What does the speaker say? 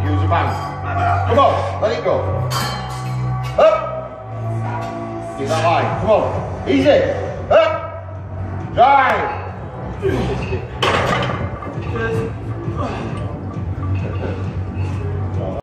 Give us a bang. Come on, let it go. Up. Get that line. Come on. Easy. Up. Drive.